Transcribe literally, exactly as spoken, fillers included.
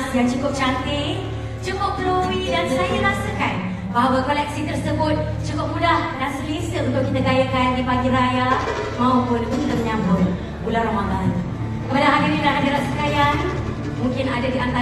emas yang cukup cantik, cukup glowy, dan saya rasakan bahawa koleksi tersebut cukup mudah dan selesa untuk kita gayakan di pagi raya maupun untuk menyambut bulan Ramadan. Kepada hadirin dan hadirat sekalian, mungkin ada di antara